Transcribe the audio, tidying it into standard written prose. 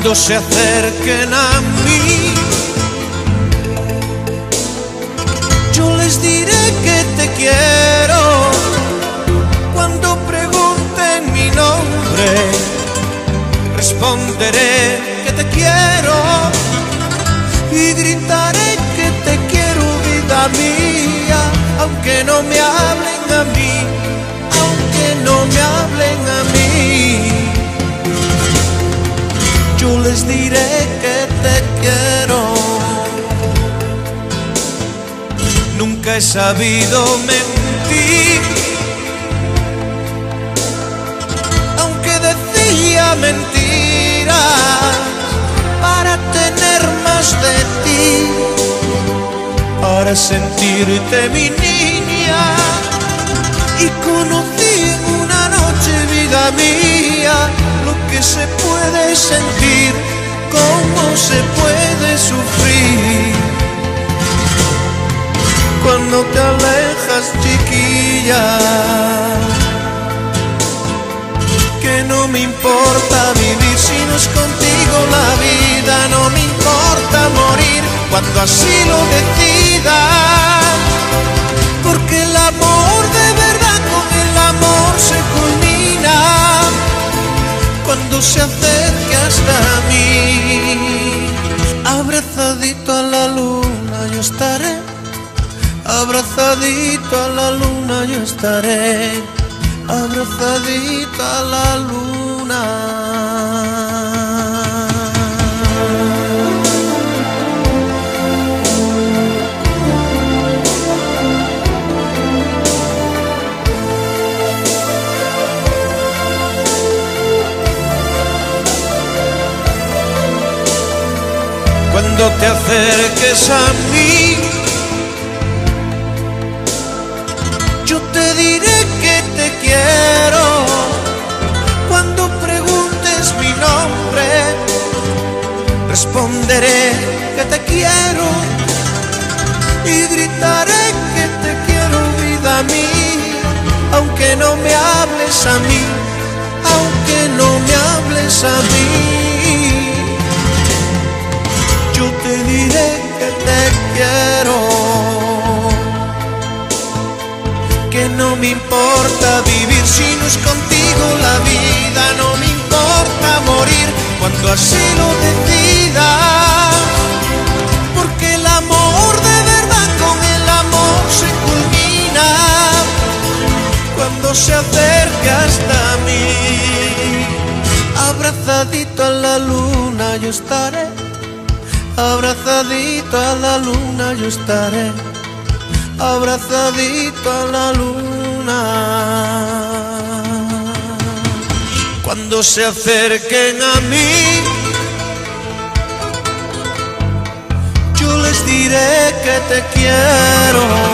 Cuando se acerquen a mí, yo les diré que te quiero. Cuando pregunten mi nombre, responderé que te quiero y gritaré que te quiero, vida mía, aunque no me hablen a mí, aunque no me hablen a mí. Yo les diré que te quiero. Nunca he sabido mentir, aunque decía mentiras para tener más de ti, para sentirte mi niña. Y conocí en una noche, vida mía, lo que se puede sentir, cómo se puede sufrir. Cuando te alejas, chiquilla, que no me importa vivir si no es contigo la vida, no me importa morir cuando así lo decidas, porque el amor de verdad con el amor se culmina. Cuando se acerque hasta mí, abrazadito a la luna yo estaré, abrazadito a la luna yo estaré, abrazadito a la luna. Cuando te acerques a mí, yo te diré que te quiero. Cuando preguntes mi nombre, responderé que te quiero y gritaré que te quiero, vida mía, aunque no me hables a mí, aunque no me hables a mí. Yo te diré que te quiero, que no me importa vivir si no es contigo la vida, no me importa morir cuando así lo decidas, porque el amor de verdad con el amor se culmina. Cuando se acerque hasta mí, abrazadito a la luna yo estaré, abrazadito a la luna yo estaré, abrazadito a la luna. Cuando se acerquen a mí, yo les diré que te quiero.